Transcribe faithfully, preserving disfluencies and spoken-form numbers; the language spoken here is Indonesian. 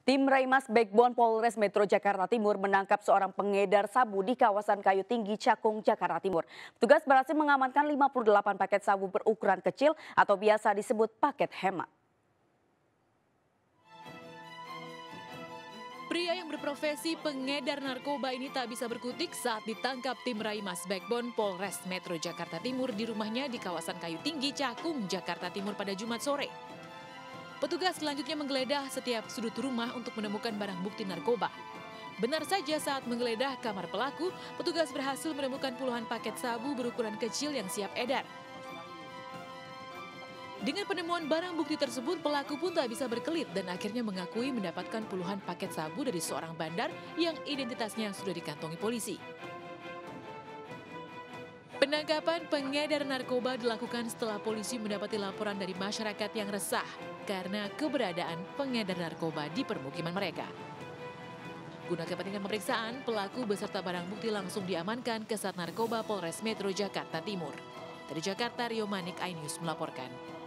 Tim Raimas Backbone Polres Metro Jakarta Timur menangkap seorang pengedar sabu di kawasan Kayu Tinggi, Cakung, Jakarta Timur. Petugas berhasil mengamankan lima puluh delapan paket sabu berukuran kecil atau biasa disebut paket hemat. Pria yang berprofesi pengedar narkoba ini tak bisa berkutik saat ditangkap tim Raimas Backbone Polres Metro Jakarta Timur di rumahnya di kawasan Kayu Tinggi, Cakung, Jakarta Timur pada Jumat sore. Petugas selanjutnya menggeledah setiap sudut rumah untuk menemukan barang bukti narkoba. Benar saja saat menggeledah kamar pelaku, petugas berhasil menemukan puluhan paket sabu berukuran kecil yang siap edar. Dengan penemuan barang bukti tersebut, pelaku pun tak bisa berkelit dan akhirnya mengakui mendapatkan puluhan paket sabu dari seorang bandar yang identitasnya sudah dikantongi polisi. Penangkapan pengedar narkoba dilakukan setelah polisi mendapati laporan dari masyarakat yang resah karena keberadaan pengedar narkoba di permukiman mereka. Guna kepentingan pemeriksaan, pelaku beserta barang bukti langsung diamankan ke Sat Narkoba Polres Metro Jakarta Timur. Dari Jakarta, Rio Manik, iNews melaporkan.